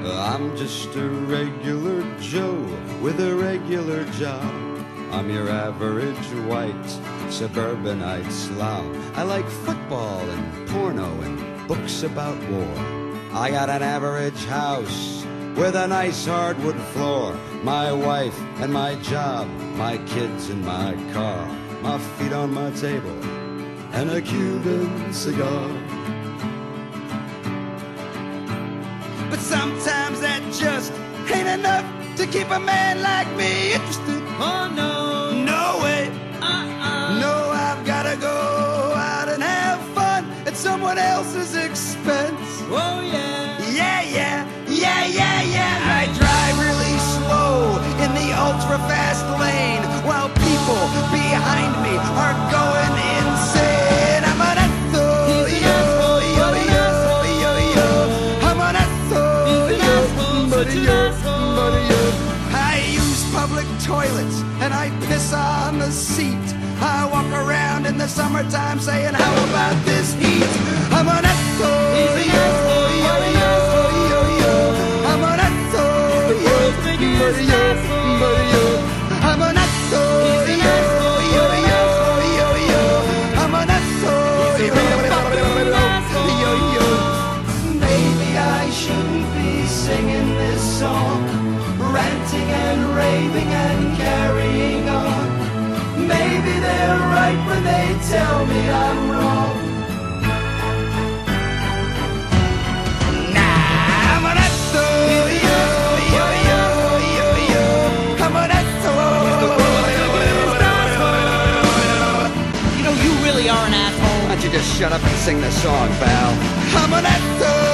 I'm just a regular Joe with a regular job. I'm your average white suburbanite slob. I like football and porno and books about war. I got an average house with a nice hardwood floor. My wife and my job, my kids and my car, my feet on my table and a Cuban cigar. But sometimes that just ain't enough to keep a man like me interested. Oh no, no way. No, I've gotta go out and have fun at someone else's expense. Oh yeah, yeah, yeah, yeah, yeah, yeah. I drive really slow in the ultra fast lane while people behind me are going insane. I'm an asshole, yo, yo, yo, yo, yo. I'm an asshole, yo, buddy, yo, buddy, yo. I use public toilets and I piss on the seat. I walk around in the summertime saying, how about this heat? I'm an asshole, yo, yo, yo, yo, yo. I'm an asshole, yo, buddy, yo, buddy, yo. I'm an asshole, yo, yo, yo, yo, yo. I'm an asshole, yo, yo, yo. Maybe I shouldn't be singing this song, ranting and raving and carrying on. Maybe they're right when they tell me I'm wrong. Nah, I'm an asshole, yo, yo, yo, yo, yo. I'm an asshole. you know you really are an asshole. Why don't you just shut up and sing the song, pal? I'm an asshole.